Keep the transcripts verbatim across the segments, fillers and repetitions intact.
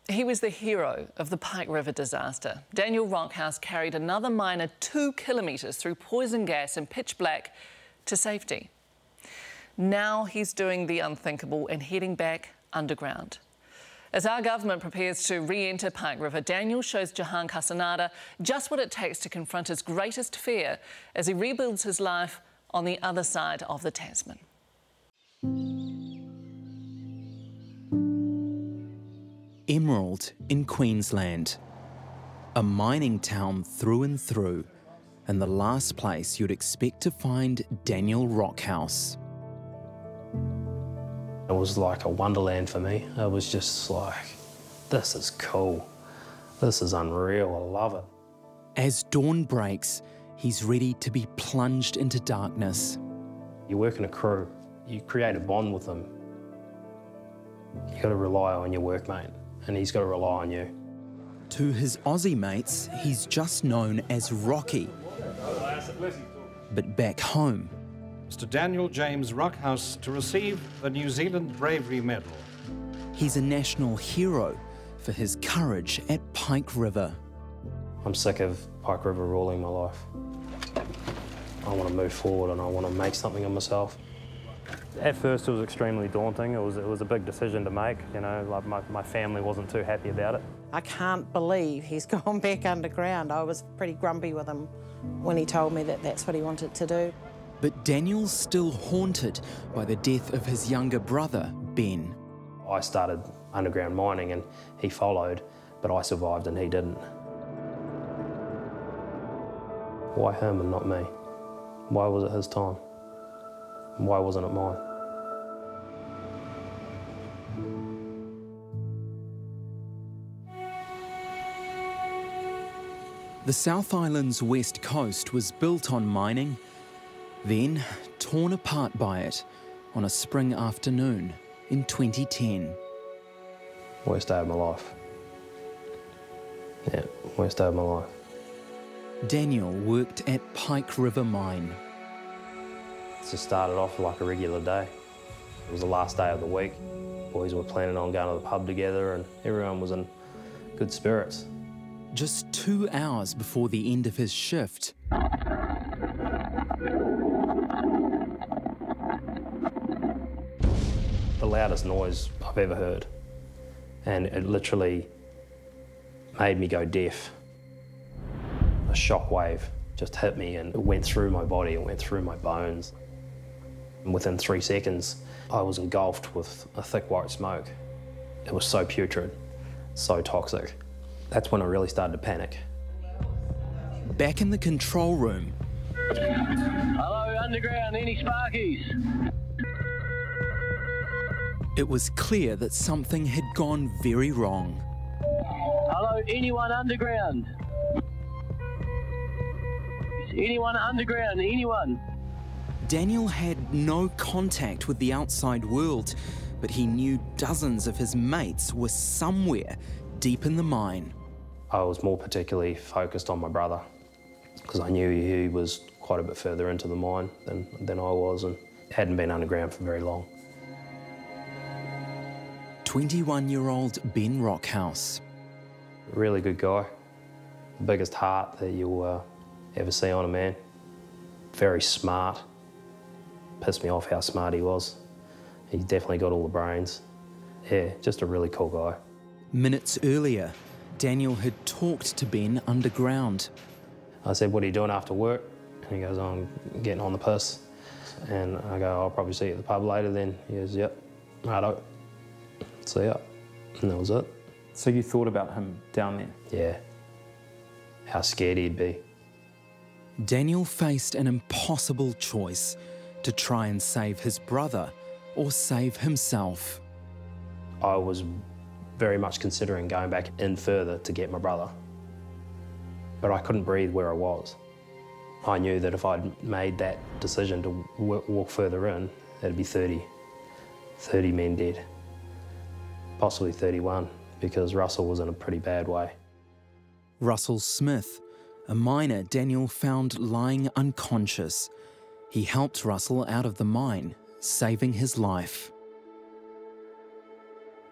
He was the hero of the Pike River disaster. Daniel Rockhouse carried another miner two kilometres through poison gas and pitch black to safety. Now he's doing the unthinkable and heading back underground. As our government prepares to re-enter Pike River, Daniel shows Jahan Casanada just what it takes to confront his greatest fear as he rebuilds his life on the other side of the Tasman. Emerald in Queensland. A mining town through and through, and the last place you'd expect to find Daniel Rockhouse. It was like a wonderland for me. It was just like, this is cool. This is unreal, I love it. As dawn breaks, he's ready to be plunged into darkness. You work in a crew, you create a bond with them. You gotta rely on your workmate, and he's gotta rely on you. To his Aussie mates, he's just known as Rocky. But back home, Mister Daniel James Rockhouse to receive the New Zealand Bravery Medal. He's a national hero for his courage at Pike River. I'm sick of Pike River ruling my life. I want to move forward and I want to make something of myself. At first it was extremely daunting. It was, it was a big decision to make, you know, like my, my family wasn't too happy about it. I can't believe he's gone back underground. I was pretty grumpy with him when he told me that that's what he wanted to do. But Daniel's still haunted by the death of his younger brother, Ben. I started underground mining and he followed, but I survived and he didn't. Why him and not me? Why was it his time? Why wasn't it mine? The South Island's west coast was built on mining, then torn apart by it on a spring afternoon in twenty ten. Worst day of my life. Yeah, worst day of my life. Daniel worked at Pike River Mine. It just started off like a regular day. It was the last day of the week. Boys were planning on going to the pub together and everyone was in good spirits. Just two hours before the end of his shift, the loudest noise I've ever heard. And it literally made me go deaf. A shockwave just hit me and it went through my body, it went through my bones. And within three seconds, I was engulfed with a thick white smoke. It was so putrid, so toxic. That's when I really started to panic. Back in the control room. Hello, underground, any sparkies? It was clear that something had gone very wrong. Hello, anyone underground? Is anyone underground, anyone? Daniel had no contact with the outside world, but he knew dozens of his mates were somewhere deep in the mine. I was more particularly focused on my brother because I knew he was quite a bit further into the mine than, than I was and hadn't been underground for very long. twenty-one-year-old Ben Rockhouse. Really good guy. The biggest heart that you'll uh, ever see on a man. Very smart. Pissed me off how smart he was. He definitely got all the brains. Yeah, just a really cool guy. Minutes earlier, Daniel had talked to Ben underground. I said, what are you doing after work? And he goes, I'm getting on the piss. And I go, I'll probably see you at the pub later then. He goes, yep, righto. See ya. And that was it. So you thought about him down there? Yeah. How scared he'd be. Daniel faced an impossible choice to try and save his brother or save himself. I was very much considering going back in further to get my brother. But I couldn't breathe where I was. I knew that if I'd made that decision to walk further in, it'd be thirty. thirty men dead. Possibly thirty-one, because Russell was in a pretty bad way. Russell Smith, a miner Daniel found lying unconscious. He helped Russell out of the mine, saving his life.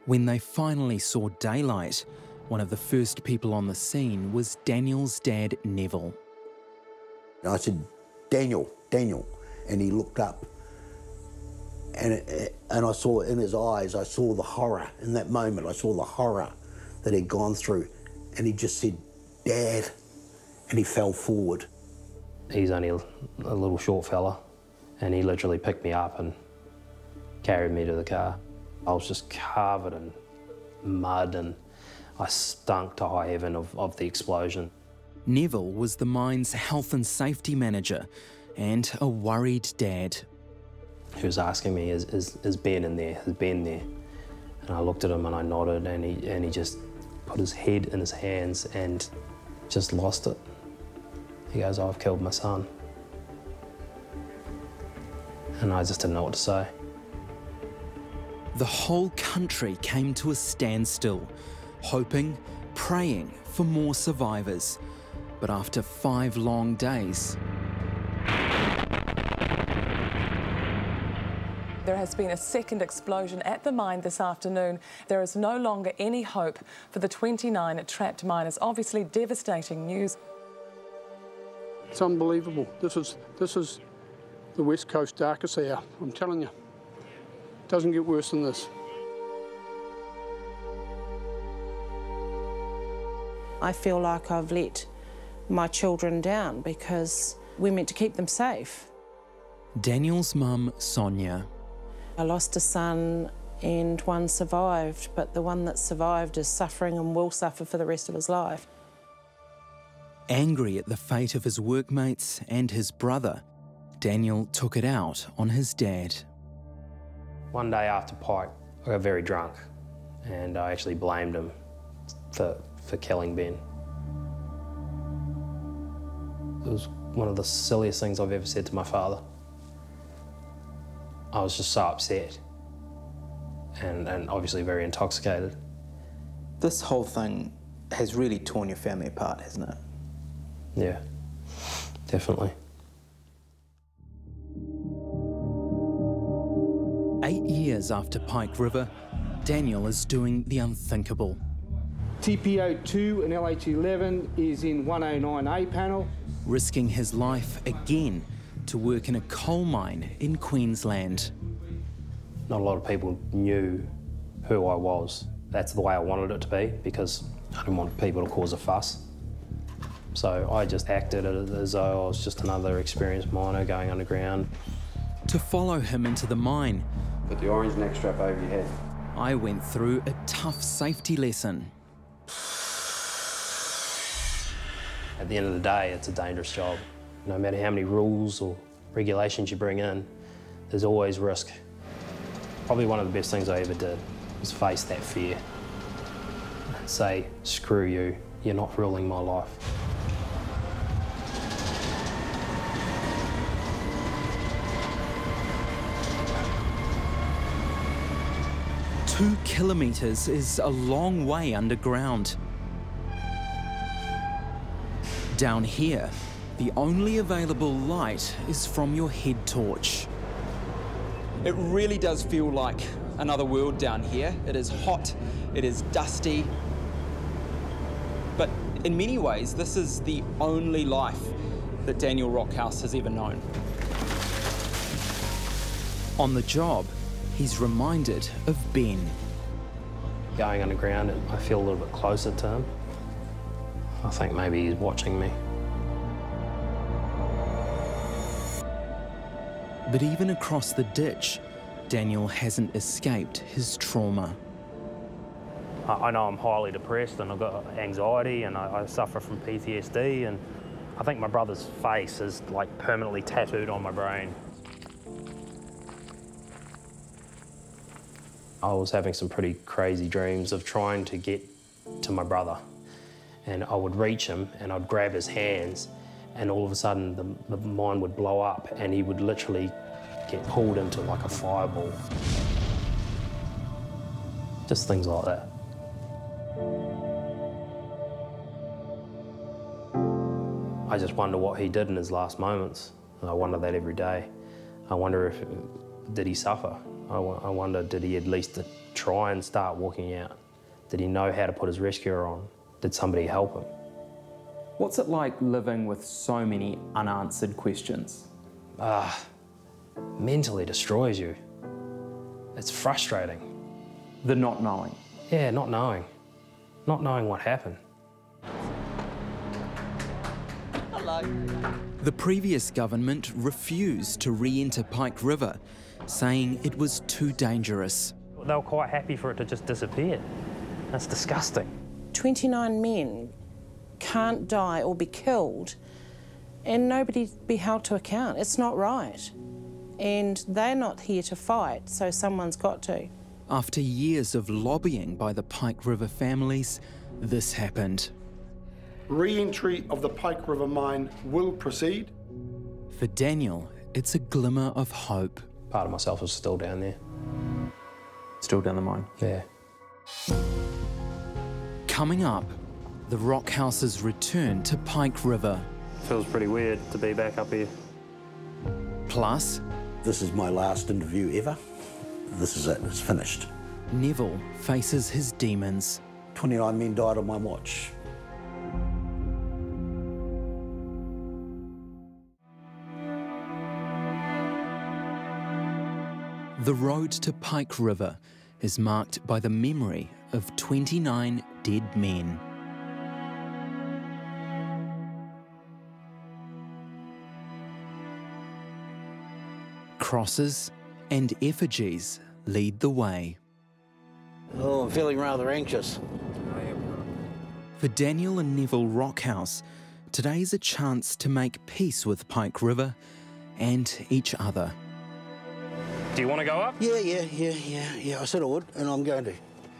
When they finally saw daylight, one of the first people on the scene was Daniel's dad, Neville. I said, Daniel, Daniel, and he looked up, and, it, and I saw in his eyes, I saw the horror. In that moment, I saw the horror that he'd gone through, and he just said, Dad, and he fell forward. He's only a, a little short fella, and he literally picked me up and carried me to the car. I was just covered in mud, and I stunk to high heaven of, of the explosion. Neville was the mine's health and safety manager and a worried dad. He was asking me, is, is, is Ben in there, is Ben there? And I looked at him and I nodded, and he, and he just put his head in his hands and just lost it. He goes, I've killed my son. And I just didn't know what to say. The whole country came to a standstill, hoping, praying for more survivors. But after five long days, there has been a second explosion at the mine this afternoon. There is no longer any hope for the twenty-nine trapped miners. Obviously devastating news. It's unbelievable. This is, this is the West Coast darkest hour, I'm telling you. It doesn't get worse than this. I feel like I've let my children down because we're meant to keep them safe. Daniel's mum, Sonia. I lost a son and one survived, but the one that survived is suffering and will suffer for the rest of his life. Angry at the fate of his workmates and his brother, Daniel took it out on his dad. One day after Pike, I got very drunk, and I actually blamed him for, for killing Ben. It was one of the silliest things I've ever said to my father. I was just so upset and, and obviously very intoxicated. This whole thing has really torn your family apart, hasn't it? Yeah, definitely. Eight years after Pike River, Daniel is doing the unthinkable. T P O two and L H eleven is in one oh nine A panel. Risking his life again to work in a coal mine in Queensland. Not a lot of people knew who I was. That's the way I wanted it to be, because I didn't want people to cause a fuss. So I just acted as though I was just another experienced miner going underground. To follow him into the mine, put the orange neck strap over your head. I went through a tough safety lesson. At the end of the day, it's a dangerous job. No matter how many rules or regulations you bring in, there's always risk. Probably one of the best things I ever did was face that fear. Say, screw you, you're not ruling my life. Two kilometres is a long way underground. Down here, the only available light is from your head torch. It really does feel like another world down here. It is hot, it is dusty, but in many ways, this is the only life that Daniel Rockhouse has ever known. On the job, he's reminded of Ben. Going underground, I feel a little bit closer to him. I think maybe he's watching me. But even across the ditch, Daniel hasn't escaped his trauma. I know I'm highly depressed and I've got anxiety and I, I suffer from P T S D, and I think my brother's face is like permanently tattooed on my brain. I was having some pretty crazy dreams of trying to get to my brother, and I would reach him and I'd grab his hands, and all of a sudden the, the mine would blow up and he would literally get pulled into like a fireball. Just things like that. I just wonder what he did in his last moments. I wonder that every day. I wonder if, did he suffer? I, I wonder, did he at least try and start walking out? Did he know how to put his rescuer on? Did somebody help him? What's it like living with so many unanswered questions? Ah, mentally destroys you. It's frustrating. The not knowing. Yeah, not knowing. Not knowing what happened. Hello. The previous government refused to re-enter Pike River, saying it was too dangerous. They were quite happy for it to just disappear. That's disgusting. twenty-nine men can't die or be killed and nobody be held to account. It's not right. And they're not here to fight, so someone's got to. After years of lobbying by the Pike River families, this happened. Re-entry of the Pike River mine will proceed. For Daniel, it's a glimmer of hope. Part of myself is still down there. Still down the mine? Yeah. Coming up, the Rockhouse's return to Pike River. Feels pretty weird to be back up here. Plus, this is my last interview ever. This is it, it's finished. Neville faces his demons. twenty-nine men died on my watch. The road to Pike River is marked by the memory of twenty-nine dead men. Crosses and effigies lead the way. Oh, I'm feeling rather anxious. For Daniel and Neville Rockhouse, today's a chance to make peace with Pike River and each other. Do you want to go up? Yeah, yeah, yeah, yeah, yeah, I said I would, and I'm going to.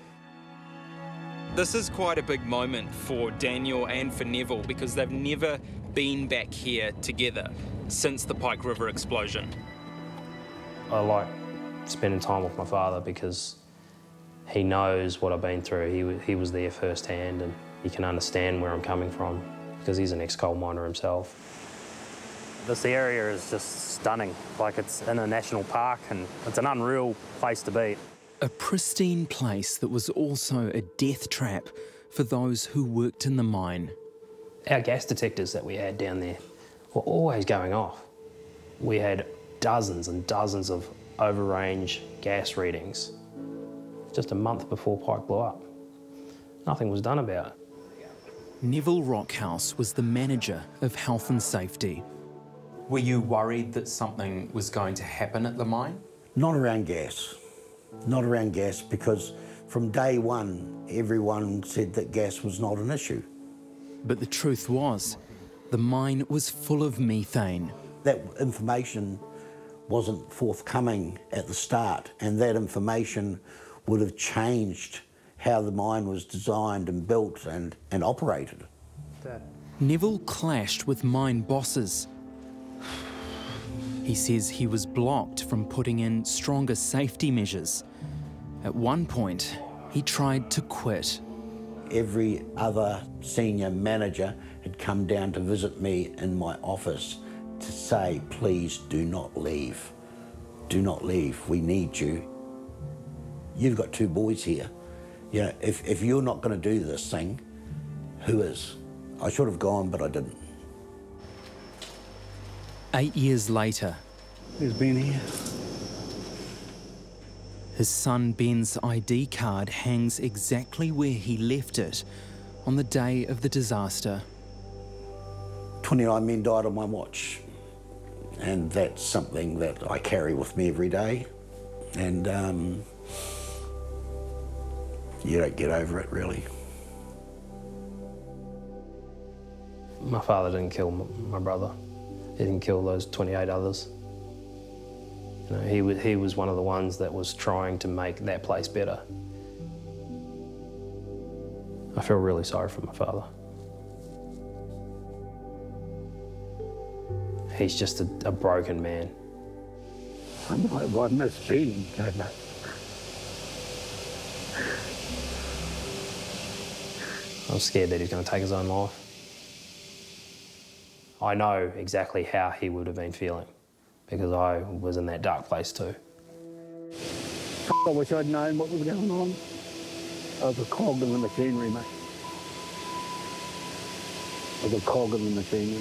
This is quite a big moment for Daniel and for Neville because they've never been back here together since the Pike River explosion. I like spending time with my father because he knows what I've been through. He, he was there firsthand and he can understand where I'm coming from because he's an ex-coal miner himself. This area is just stunning. Like, it's in a national park and it's an unreal place to be. A pristine place that was also a death trap for those who worked in the mine. Our gas detectors that we had down there were always going off. We had dozens and dozens of overrange gas readings just a month before Pike blew up. Nothing was done about it. Neville Rockhouse was the manager of health and safety. Were you worried that something was going to happen at the mine? Not around gas. Not around gas because from day one, everyone said that gas was not an issue. But the truth was, the mine was full of methane. That information wasn't forthcoming at the start, and that information would have changed how the mine was designed and built and, and operated. Dad. Neville clashed with mine bosses. He says he was blocked from putting in stronger safety measures. At one point, he tried to quit. Every other senior manager had come down to visit me in my office to say, please do not leave. Do not leave, we need you. You've got two boys here. You know, if, if you're not going to do this thing, who is? I should have gone, but I didn't. Eight years later, He's been here. his son Ben's I D card hangs exactly where he left it on the day of the disaster. twenty-nine men died on my watch, and that's something that I carry with me every day, and um, you don't get over it, really. My father didn't kill my brother. He didn't kill those twenty-eight others. You know, he, was, he was one of the ones that was trying to make that place better. I feel really sorry for my father. He's just a, a broken man. I might have got this feeling, don't I? I'm scared that he's going to take his own life. I know exactly how he would have been feeling because I was in that dark place too. I wish I'd known what was going on. I was a cog in the machinery, mate. I was a cog in the machinery.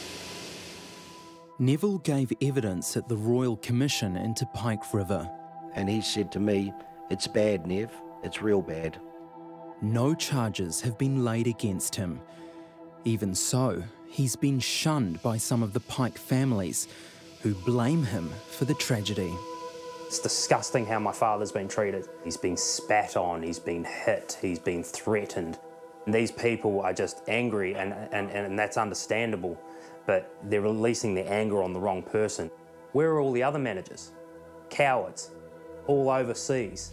Neville gave evidence at the Royal Commission into Pike River. And he said to me, "It's bad, Nev. It's real bad." No charges have been laid against him. Even so, he's been shunned by some of the Pike families who blame him for the tragedy. It's disgusting how my father's been treated. He's been spat on, he's been hit, he's been threatened. And these people are just angry, and, and, and that's understandable, but they're releasing their anger on the wrong person. Where are all the other managers? Cowards, all overseas.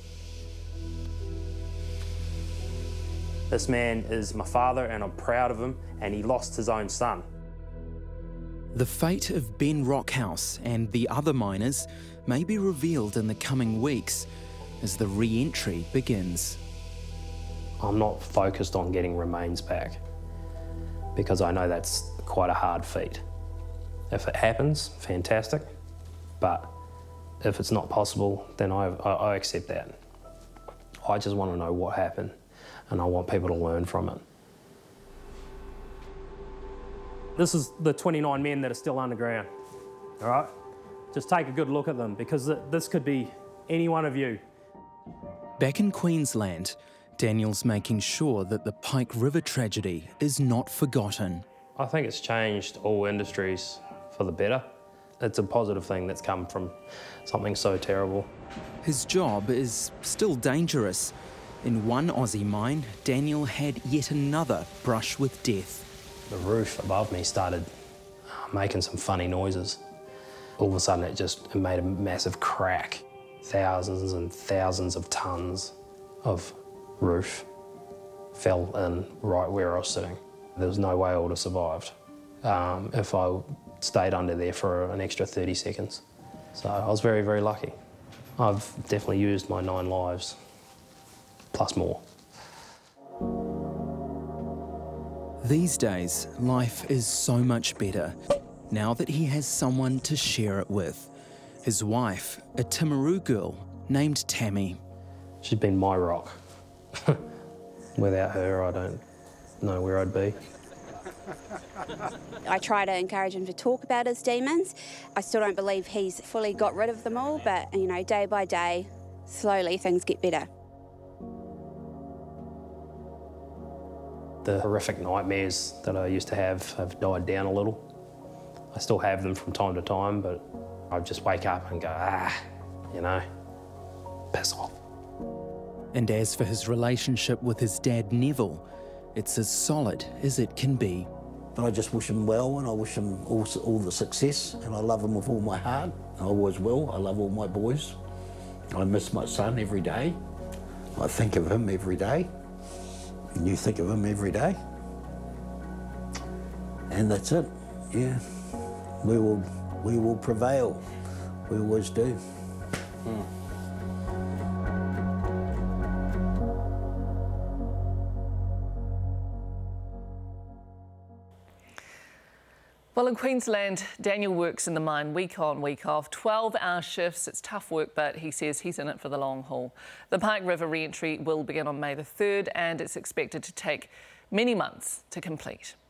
This man is my father, and I'm proud of him, and he lost his own son. The fate of Ben Rockhouse and the other miners may be revealed in the coming weeks as the re-entry begins. I'm not focused on getting remains back because I know that's quite a hard feat. If it happens, fantastic, but if it's not possible, then I, I, I accept that. I just want to know what happened, and I want people to learn from it. This is the twenty-nine men that are still underground, all right? Just take a good look at them, because this could be any one of you. Back in Queensland, Daniel's making sure that the Pike River tragedy is not forgotten. I think it's changed all industries for the better. It's a positive thing that's come from something so terrible. His job is still dangerous. In one Aussie mine, Daniel had yet another brush with death. The roof above me started making some funny noises. All of a sudden it just it made a massive crack. Thousands and thousands of tons of roof fell in right where I was sitting. There was no way I would have survived um, if I stayed under there for an extra thirty seconds. So I was very, very lucky. I've definitely used my nine lives, plus more. These days, life is so much better now that he has someone to share it with. His wife, a Timaru girl named Tammy. She's been my rock. Without her, I don't know where I'd be. I try to encourage him to talk about his demons. I still don't believe he's fully got rid of them all, but, you know, day by day, slowly things get better. The horrific nightmares that I used to have have died down a little. I still have them from time to time, but I just wake up and go, ah, you know, piss off. And as for his relationship with his dad, Neville, it's as solid as it can be. But I just wish him well, and I wish him all, all the success, and I love him with all my heart. I always will. I love all my boys. I miss my son every day. I think of him every day. And you think of him every day. And that's it, yeah. We will, we will prevail. We always do. Mm. Well, in Queensland, Daniel works in the mine week on, week off, twelve hour shifts. It's tough work, but he says he's in it for the long haul. The Pike River re-entry will begin on May the third, and it's expected to take many months to complete.